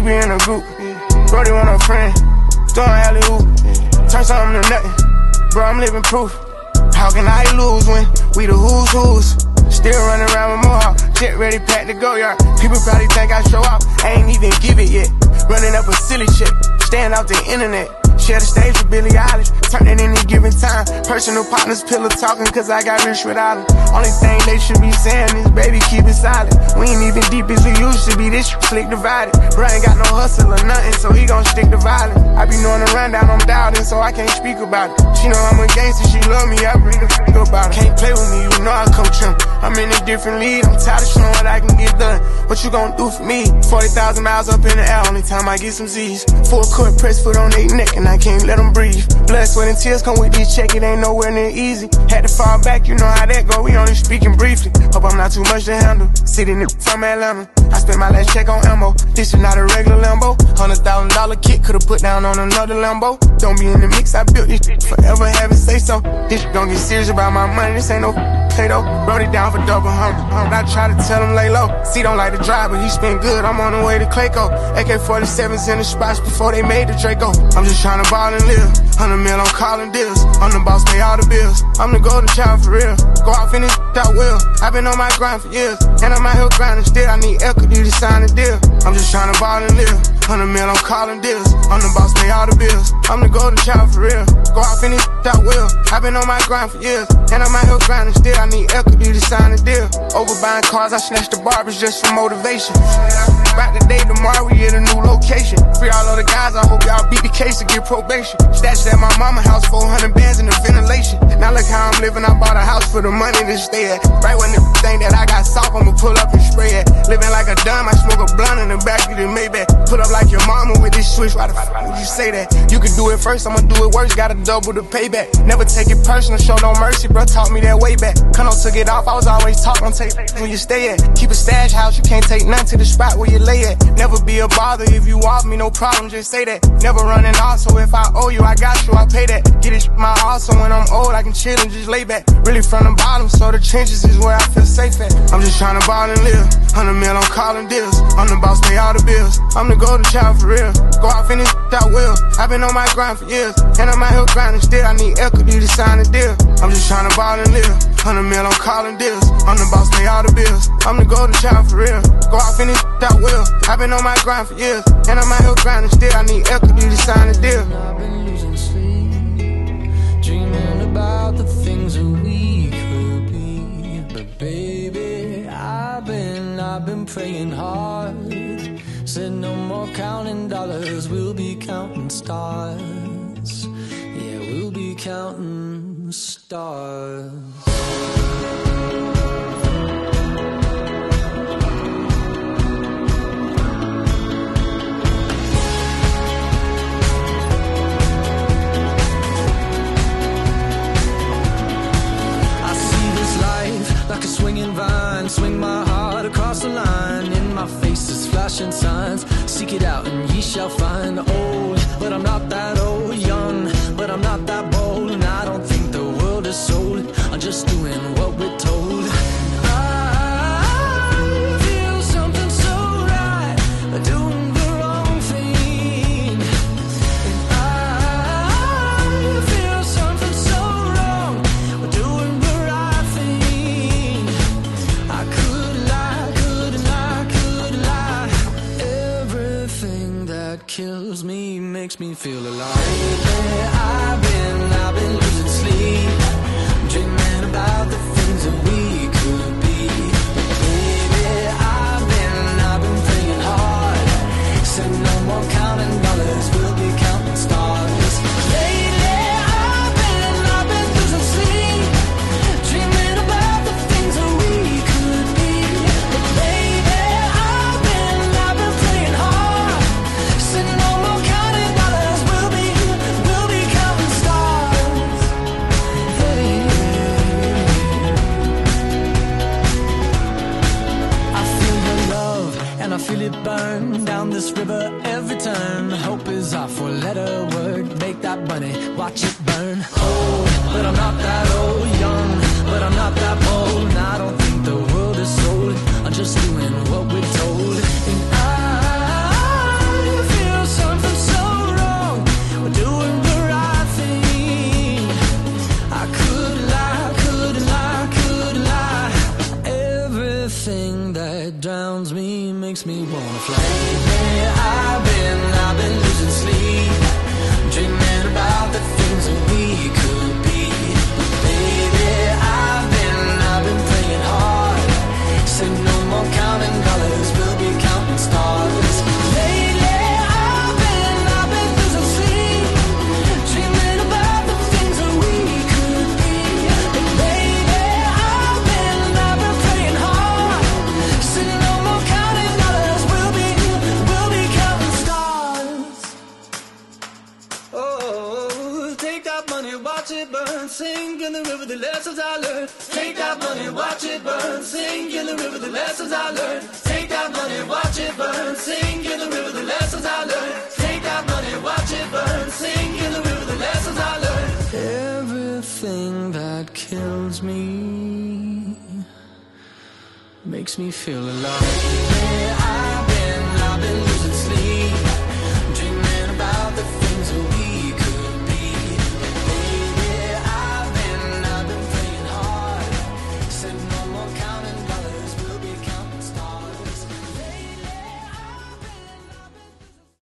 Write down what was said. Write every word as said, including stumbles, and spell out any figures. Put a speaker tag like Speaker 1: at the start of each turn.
Speaker 1: be in a group. Brody want a friend, throwing alley-oop. Turn something to nothing, bro, I'm living proof. How can I lose when we the who's who's? Still running around with Mohawk, jet ready, packed to go yard. People probably think I show up, I ain't even give it yet. Running up a silly shit, staying off the internet. Share the stage with Billie Eilish, turn it any given time. Personal partners, pillow talking, cause I got rich without them. Only thing they should be saying is, baby, keep it silent. We ain't even deep as we used to be, this shit slick divided. Bro ain't got no hustle or nothing, so he gon' stick to violence. I be knowing the rundown, I'm doubting, so I can't speak about it. She know I'm a gangster, she love me, I bring the f*** about it. Can't play with me, you know I coach him. I'm in a different league, I'm tired of showing what I can get done. What you gon' do for me? forty thousand miles up in the air, only time I get some Z's. Full court press, foot on their neck, and I can't let them breathe. Blood, sweat, and tears come with this check, it ain't nowhere near easy. Had to fall back, you know how that go, we only speaking briefly. Hope I'm not too much to handle. City nigga from Atlanta, I spent my last check on ammo. This is not a regular Lambo. Hundred thousand dollar kit, could've put down on another Lambo. Don't be in the mix, I built this shit forever, have it say so. This shit gon' get serious about my money, this ain't no potato. Wrote it down for double hundred. I try to tell him lay low. C don't like to drive, but he spin good, I'm on the way to Clayco. A K forty-sevens in the spots before they made the Draco. I'm just trying to ball and live. Hundred mil, I'm calling deals. I'm the boss, pay all the bills. I'm the golden child for real. Go off in this I will. I've been on my grind for years, and I'm out here grinding still. I need equity to sign a deal. I'm just trying to ball and live. Hundred mil, I'm calling deals. I'm the boss, pay all the bills. I'm the golden child for real. Go off in this I will. I've been on my grind for years, and I'm out here grinding still. I need equity to sign a deal. Over buying cars, I snatched the barbers just for motivation. About the day tomorrow, we at a new location. Free all of the guys, I hope y'all beat the case to get probation. Stashed at my mama house, four hundred bands in the ventilation. Now look how I'm living, I bought a house for the money to stay at. Right when the thing that I got soft, I'ma pull up and spray it. Living like a dumb, I smoke a blunt in the back of the Maybach. Put up like your mama with this switch, why the fuck would you say that? You can do it first, I'ma do it worse, gotta double the payback. Never take it personal, show no mercy, bro, taught me that way back. Kano took it off, I was always taught, don't take when you stay at. Keep a stash house, you can't take none to the spot where you lay at. Never be a bother, if you off me, no problem, just say that. Never running off, so if I owe you, I got you, I pay that. Get it my all, so when I'm old, I can chill and just lay back. Really from the bottom, so the trenches is where I feel safe at. I'm just trying to ball and live. Hundred mil, I'm calling deals. I'm the boss, pay all the bills. I'm the golden child for real. Go off in this I will. I've been on my grind for years, and I'm out here grinding still. I need equity to sign a deal. I'm just trying to ball and live. Hundred mil, I'm calling deals. I'm the boss, pay all the bills. I'm the golden child for real. Go off in this I will. I've been on my grind for years, and I'm out here grinding still. I need equity to sign a deal.
Speaker 2: I've been losing sleep, dreaming about the things that we could be. But baby, I've been, I've been praying hard. Said no more counting dollars, we'll be counting stars. Yeah, we'll be counting stars. Like a swinging vine, swing my heart across the line. In my face is flashing signs. Seek it out and ye shall find. Old, but I'm not that old. Young, but I'm not that bold. And I don't think the world is sold. I'm just doing what we're told. I feel something so right, doing the wrong thing. And I feel something so wrong, doing the right thing. I could lie, could lie, could lie. Everything that kills me makes me feel alive. Lately I've been, I've been losing sleep, dreaming about the things that we could be. Baby, I've been, I've been praying hard. Said no more counting dollars, we'll be counting stars. Lately I've been, I've been losing sleep, dreaming about the things that we could be. But baby, I've been, I've been praying hard. Said no more counting dollars, we'll be, we'll be counting stars. Hey. I feel your love and I feel it burn down this river every turn. Hope is our four-letter word. Make that money, watch it burn. Old, but I'm not that old. Young, but I'm not that bold. And I don't think the world is sold. I'm just doing what we're told. And I money, watch it burn. Sing in the river the lessons I learned. Take that money, watch it burn. Sing in the river the lessons I learned. Take that money, watch it burn. Sing in the river the lessons I learned. Take that money, watch it burn. Sing in the river the lessons I learned. Everything that kills me makes me feel alive. Yeah, I